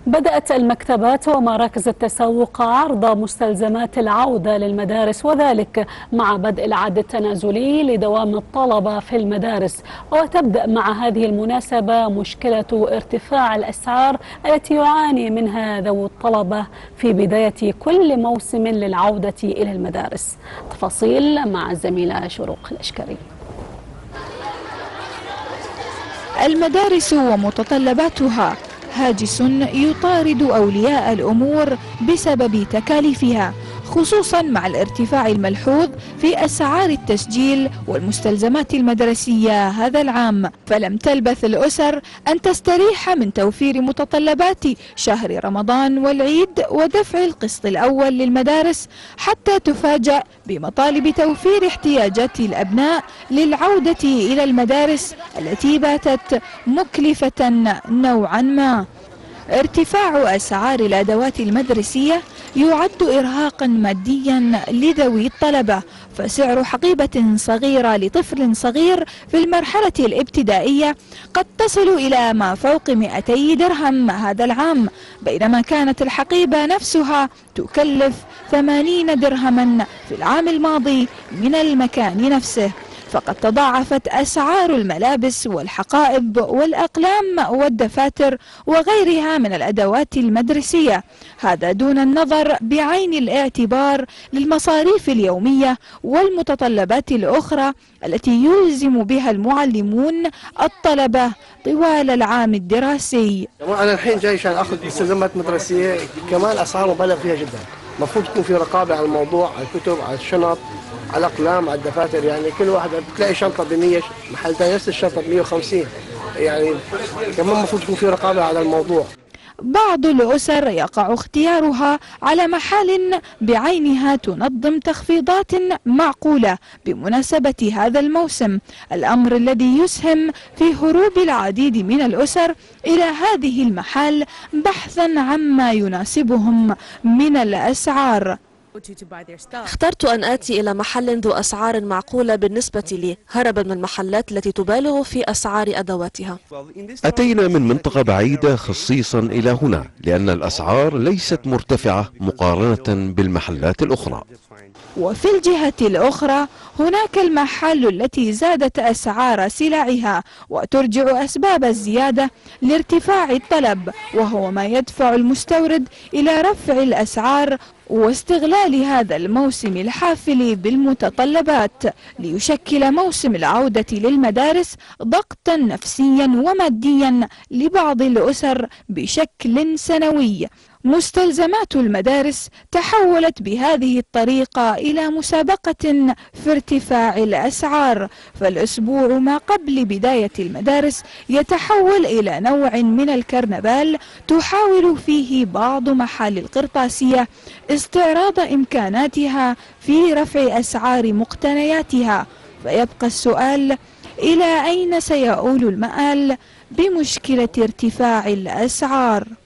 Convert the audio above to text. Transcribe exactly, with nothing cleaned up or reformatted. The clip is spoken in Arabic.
بدأت المكتبات ومراكز التسوق عرض مستلزمات العودة للمدارس، وذلك مع بدء العد التنازلي لدوام الطلبة في المدارس. وتبدأ مع هذه المناسبة مشكلة ارتفاع الأسعار التي يعاني منها ذوي الطلبة في بداية كل موسم للعودة إلى المدارس. تفاصيل مع الزميلة شروق الأشكري. المدارس ومتطلباتها هاجس يطارد أولياء الأمور بسبب تكاليفها، خصوصا مع الارتفاع الملحوظ في أسعار التسجيل والمستلزمات المدرسية هذا العام. فلم تلبث الأسر أن تستريح من توفير متطلبات شهر رمضان والعيد ودفع القسط الأول للمدارس، حتى تفاجأ بمطالب توفير احتياجات الأبناء للعودة إلى المدارس التي باتت مكلفة نوعا ما. ارتفاع أسعار الأدوات المدرسية يعد إرهاقا ماديا لذوي الطلبة، فسعر حقيبة صغيرة لطفل صغير في المرحلة الابتدائية قد تصل إلى ما فوق مئتي درهم هذا العام، بينما كانت الحقيبة نفسها تكلف ثمانين درهما في العام الماضي من المكان نفسه. فقد تضاعفت أسعار الملابس والحقائب والأقلام والدفاتر وغيرها من الأدوات المدرسية، هذا دون النظر بعين الاعتبار للمصاريف اليومية والمتطلبات الأخرى التي يلزم بها المعلمون الطلبة طوال العام الدراسي. أنا الحين جاي عشان أخذ مستلزمات مدرسية، كمان أسعار مبالغ فيها جدا. المفروض تكون في رقابة على الموضوع، على الكتب، على الشنط، على الأقلام، على الدفاتر. يعني كل واحد بتلاقي شنطة ب مية، محل ثاني نفس الشنطة ب مية وخمسين. يعني كمان المفروض تكون في رقابة على الموضوع. بعض الأسر يقع اختيارها على محال بعينها تنظم تخفيضات معقولة بمناسبة هذا الموسم، الأمر الذي يسهم في هروب العديد من الأسر إلى هذه المحال بحثا عما يناسبهم من الأسعار. اخترت أن آتي إلى محل ذو أسعار معقولة بالنسبة لي، هربا من المحلات التي تبالغ في أسعار أدواتها. أتينا من منطقة بعيدة خصيصا إلى هنا لأن الأسعار ليست مرتفعة مقارنة بالمحلات الأخرى. وفي الجهة الأخرى هناك المحال التي زادت أسعار سلعها وترجع أسباب الزيادة لارتفاع الطلب، وهو ما يدفع المستورد إلى رفع الأسعار واستغلال هذا الموسم الحافل بالمتطلبات ليشكل موسم العودة للمدارس ضغطا نفسيا وماديا لبعض الأسر بشكل سنوي. مستلزمات المدارس تحولت بهذه الطريقة إلى مسابقة في ارتفاع الأسعار، فالأسبوع ما قبل بداية المدارس يتحول إلى نوع من الكرنفال تحاول فيه بعض محال القرطاسية استعراض إمكاناتها في رفع أسعار مقتنياتها. فيبقى السؤال: إلى أين سيؤول المآل بمشكلة ارتفاع الأسعار؟